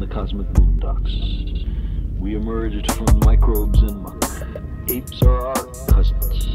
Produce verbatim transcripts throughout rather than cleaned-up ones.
cosmic boondocks. We emerged from microbes and muck. Apes are our cousins.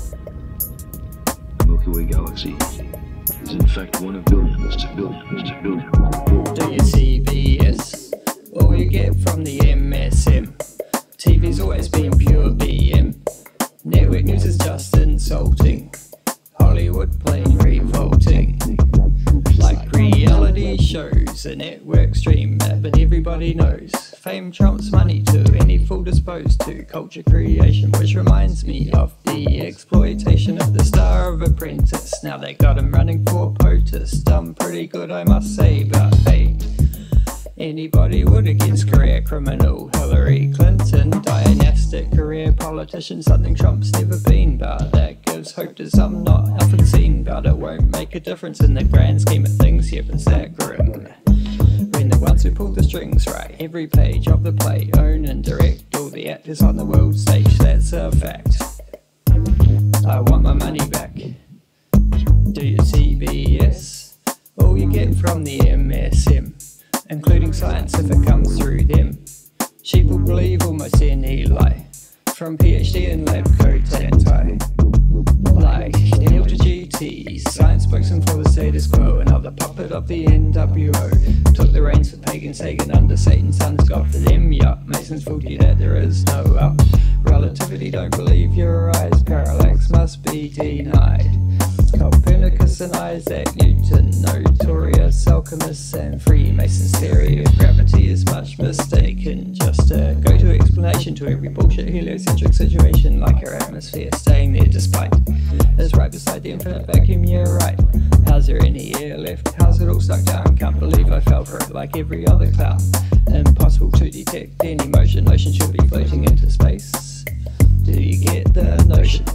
The Milky Way galaxy is in fact one of billions to billions to billions. Do you C B S? All you get from the M S M. T V's always been pure B M. Network news is just insulting. Hollywood plain revolting. Like reality shows, the network stream that, but everybody knows fame trumps money to any fool disposed to culture creation, which reminds me of the exploitation of the star of Apprentice. Now they got him running for POTUS. Done pretty good, I must say, but hey, anybody would against career criminal Hillary Clinton, dynastic career politician, something Trump's never been, but that gives hope to some not often seen. But it won't make a difference in the grand scheme of things, yep, it's that grim. When the ones who pull the strings write every page of the play, own and direct all the actors on the world stage, that's a fact. I want my money back. Do you C B S? All you get from the M S M, including science if it comes through them. Sheep will believe almost any lie, from PhD in lab coat and tie. Like Neil to G T, science spokesman for the status quo, another puppet of the N W O. Took the reins for pagan Sagan under Satan's son's god for them, yup. Masons fooled you that there is no up. Relativity, don't believe your eyes, parallax must be denied. Copernicus and Isaac Newton, notorious alchemists and Freemasons' theory of gravity is much mistaken. Just a go-to explanation to every bullshit heliocentric situation, like our atmosphere staying there despite it's right beside the infinite vacuum, you're right. How's there any air left? How's it all stuck down? Can't believe I fell for it like every other clown. Impossible to detect any motion, ocean should be floating into space. Do you get the notion?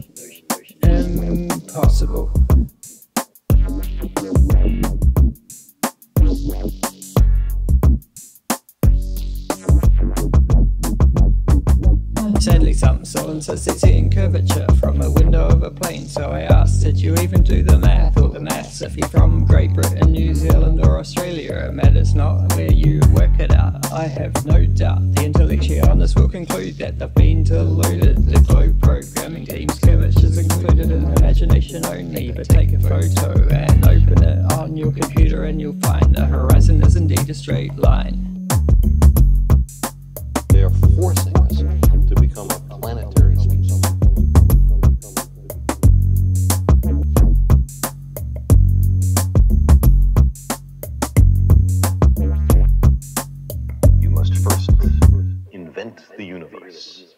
Impossible. Sadly, some someone says it's in curvature from a window of a plane. So I asked, did you even do the math or the maths? If you're from Great Britain, New Zealand or Australia, it matters not where you work it out. I have no doubt the intellectually honest will conclude that they've been deluded. The globe programming team's curvature is included in imagination only. But take a photo and open it on your computer and you'll find the horizon is indeed a straight line. They are forcing us to become a planetary species. You must first invent the universe.